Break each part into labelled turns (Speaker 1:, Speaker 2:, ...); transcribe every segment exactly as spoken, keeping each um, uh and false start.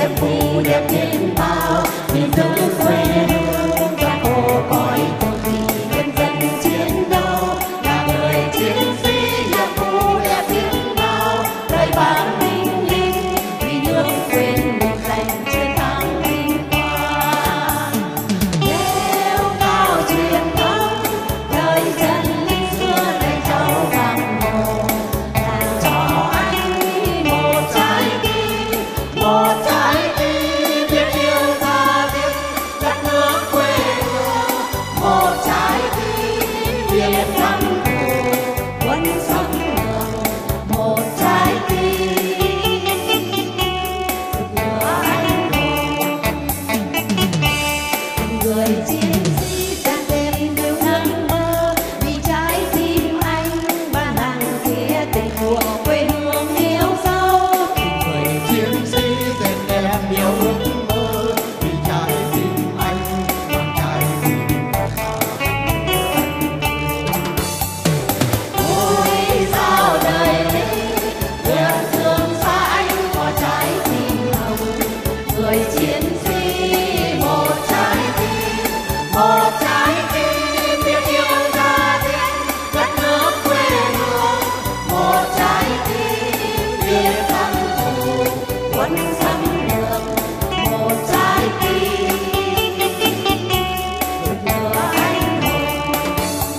Speaker 1: đẹp phù đẹp đến bao vì giữ quê hương và cô cõi cuộc thì nhân dân chiến đấu là người chiến sĩ đẹp phù đẹp đến bao đời bám linh linh vì nước quên mình giành chiến thắng vinh quang nêu cao truyền thống đời chân linh xưa đời cháu vàng màu làm cho anh một trái tim một trái tim biết yêu tha thiết đất nước quê hương một trái tim biết thắm thù quân sông đường một trái tim rực lửa anh hùng người chiến sĩ càng thêm yêu nắng mơ vì trái tim anh ban hàng nghĩa tình của quê hương yêu dấu
Speaker 2: người chiến sĩ tên đẹp nhiều ước mơ vì trái tim anh bằng trái tim
Speaker 1: ôi sao đời lính vườn thương xa anh có trái tim hồng người chiến sĩ một trái tim một trái tim biết yêu tha thiết đất nước quê hương một trái tim biết thắm thù quân xâm lược một trái tim rực lửa anh hùng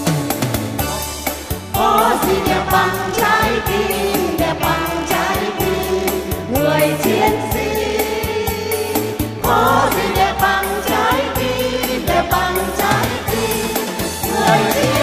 Speaker 1: có gì đẹp bằng trái tim đẹp bằng trái tim người chiến sĩ có gì đẹp bằng trái tim đẹp bằng trái tim người chiến